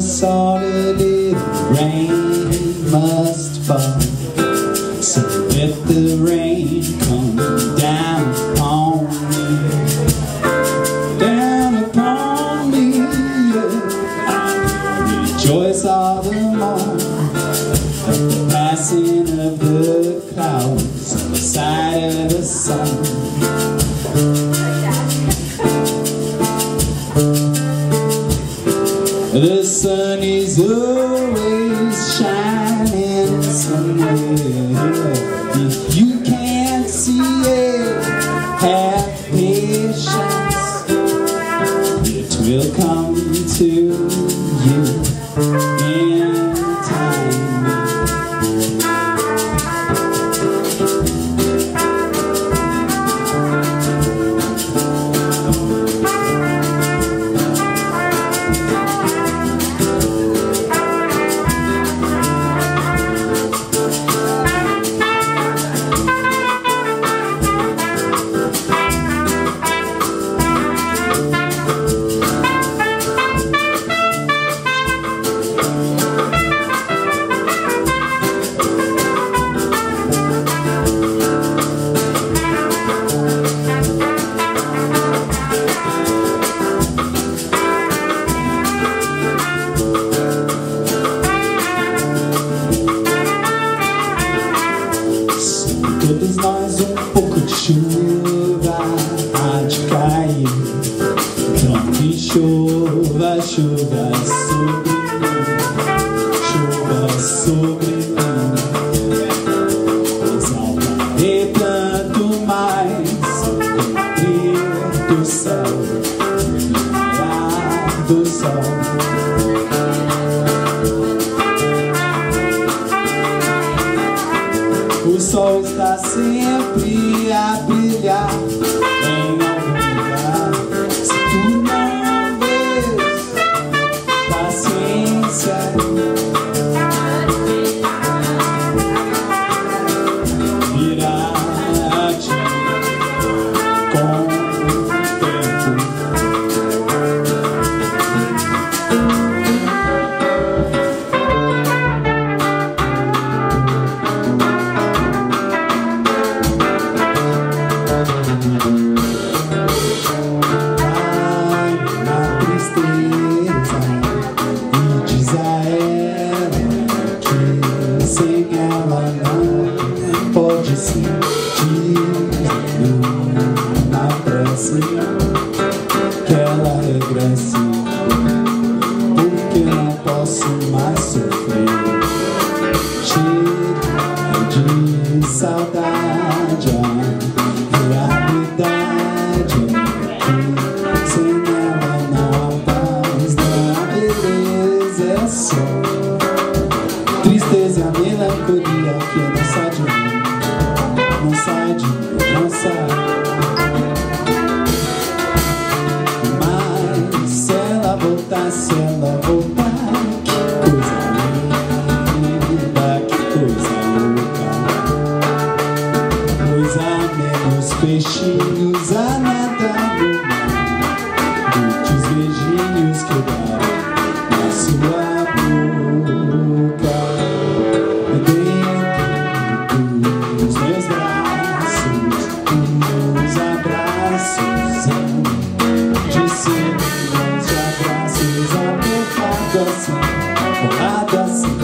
sort of little rain must fall. So let the rain come down upon me, yeah. I'll rejoice all the more at the passing of the clouds on the side of the sun. The sun is always shining somewhere. If you can't see it, have patience. It will come to you in time. Todos nós pouco de chuva há de cair. Então que chova, chuva sobre mim, chuva sobre mim. Exaltarei tanto mais, abrir do céu, raiar do sol. O sol está sempre a brilhar em algum lugar. Se tu não vês, paciência. Virá a ti com o tempo. Que ela regresse, porque não posso mais sofrer. Chega de saudade, a realidade aqui. Sem ela não paz, não beleza é só tristeza e a melancolia que não sai de mim, não sai de mim, não sai. Se ela voltar, que coisa linda, que coisa louca. Pois há menos peixinhos a nadar no mar do que os beijinhos que dá na sua boca. Dentro dos meus braços, os abraços de ser. Apertado assim,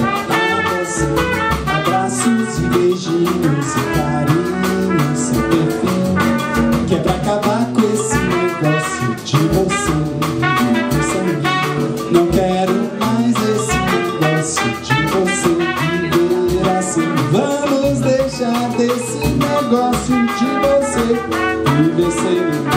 abraços e beijinhos e carinhos sem perfil, que é pra acabar com esse negócio de você viver. Não quero mais esse negócio de você viver assim. Vamos deixar desse negócio de você viver sem mim.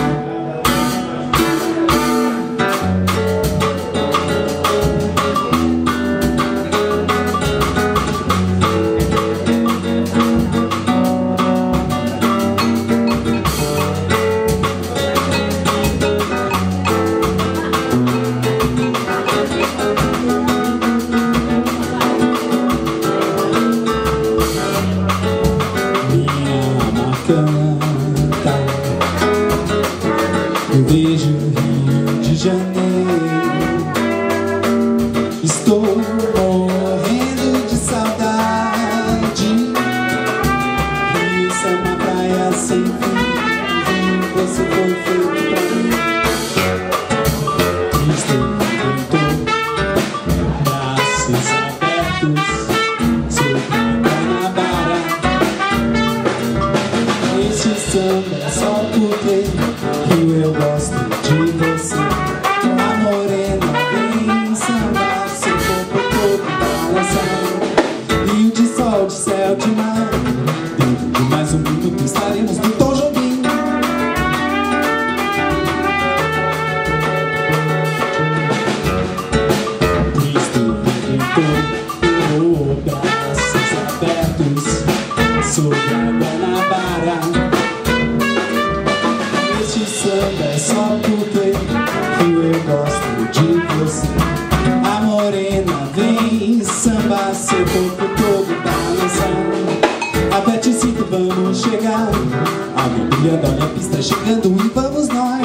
Eu vejo o Rio de Janeiro Estou morrendo de saudade. Rio, samba, praia, sem fim. Você foi feito pra mim. Estou braços abertos sobre a Guanabara. Este samba é só porque eu gosto de você. A morena vem sambar seu corpo todo balançando. Rio de sol, de céu, de mar. Dentro de mais um minuto estaremos no Tom Jobim. Braços abertos sobre a Guanabara. Este samba é só porque eu gosto de você. A morena vem sambar seu corpo todo balançando. Aperte o cinto, vamos chegar. Alguém brilhando, olha a pista chegando e vamos nós.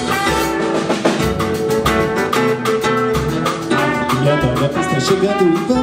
Olha a pista chegando e